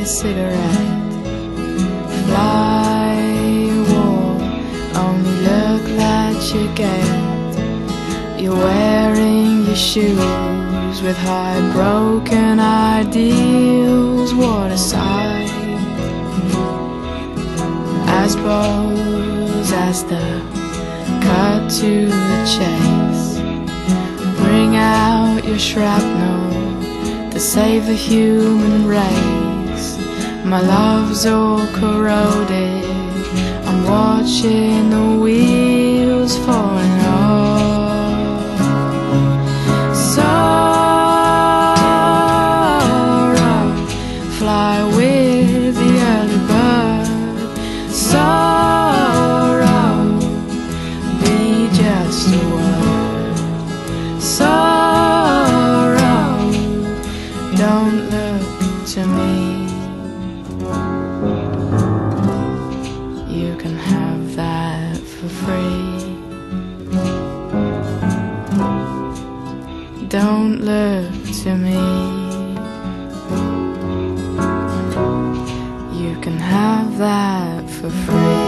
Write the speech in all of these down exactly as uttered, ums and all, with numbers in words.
cigarette. Fly wall, only look that you get. You're wearing your shoes with heartbroken ideals. What a sight, as bold as the cut to the chase. Bring out your shrapnel to save the human race. My love's all corroded, I'm watching the wheels falling off. Sorrow, fly with the early bird. Sorrow, be just a word. Sorrow, don't look to me. You can have that for free. Don't look to me. You can have that for free.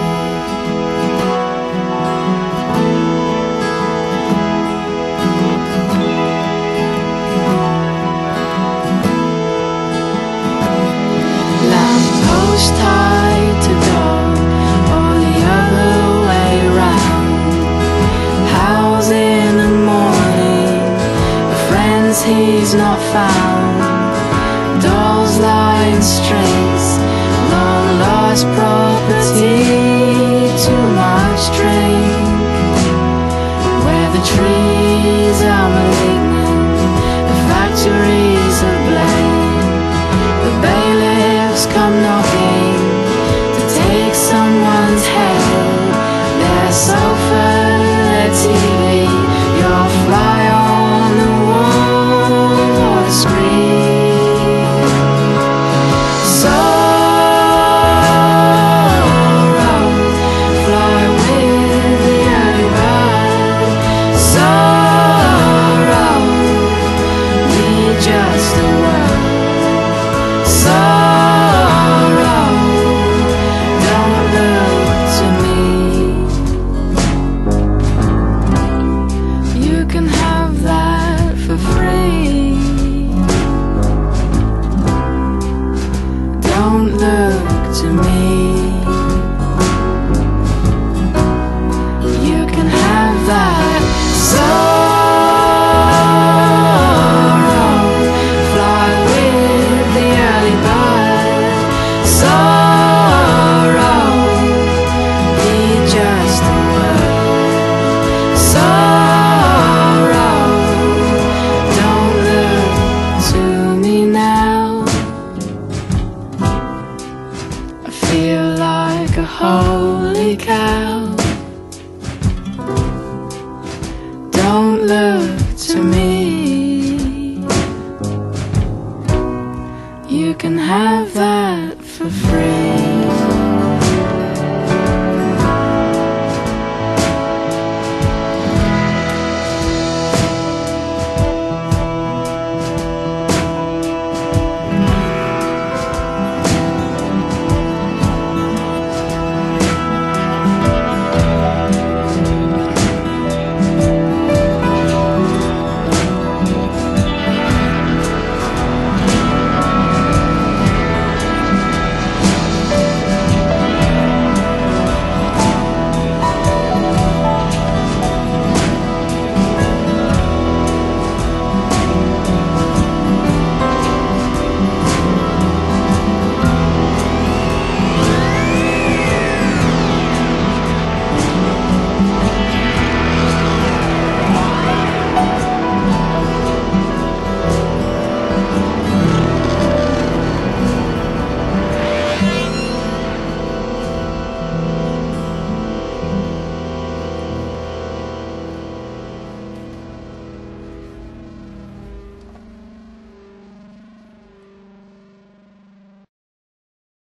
Tied to door, or the other way round. Howls in the morning, the friends he's not found. Dolls lie in strings, long lost property. Too much drink, where the trees are malignant, the factories are blame. The bailiffs come knocking to take someone's head. Their sofa, their T V, your fly on the wall, what a scream. Sorrow, fly with the early bird. Sorrow, be just a word. Sorrow, don't look to me. You can have that for free. Don't look to me. You can have that. Sorrow, fly with the early bird. Sorrow, be just a word. Sorrow, don't look to me now. I feel like a holy cow. Don't look to me. You can have that for free.